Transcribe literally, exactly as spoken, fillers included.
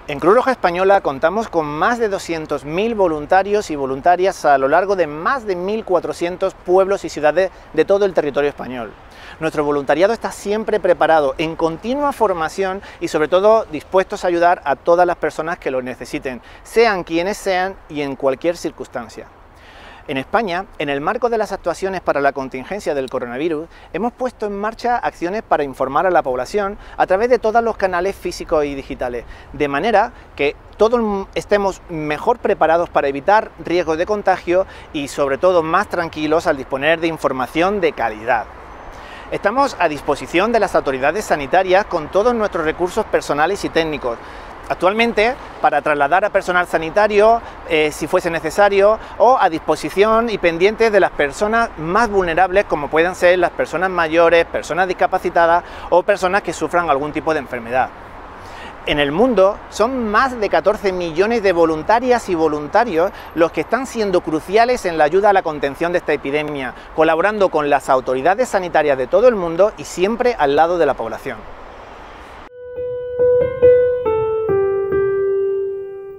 En Cruz Roja Española contamos con más de doscientos mil voluntarios y voluntarias a lo largo de más de mil cuatrocientos pueblos y ciudades de todo el territorio español. Nuestro voluntariado está siempre preparado, en continua formación y sobre todo dispuestos a ayudar a todas las personas que lo necesiten, sean quienes sean y en cualquier circunstancia. En España, en el marco de las actuaciones para la contingencia del coronavirus, hemos puesto en marcha acciones para informar a la población a través de todos los canales físicos y digitales, de manera que todos estemos mejor preparados para evitar riesgos de contagio y sobre todo más tranquilos al disponer de información de calidad. Estamos a disposición de las autoridades sanitarias con todos nuestros recursos personales y técnicos, actualmente para trasladar a personal sanitario eh, si fuese necesario, o a disposición y pendientes de las personas más vulnerables, como pueden ser las personas mayores, personas discapacitadas o personas que sufran algún tipo de enfermedad. En el mundo son más de catorce millones de voluntarias y voluntarios los que están siendo cruciales en la ayuda a la contención de esta epidemia, colaborando con las autoridades sanitarias de todo el mundo y siempre al lado de la población.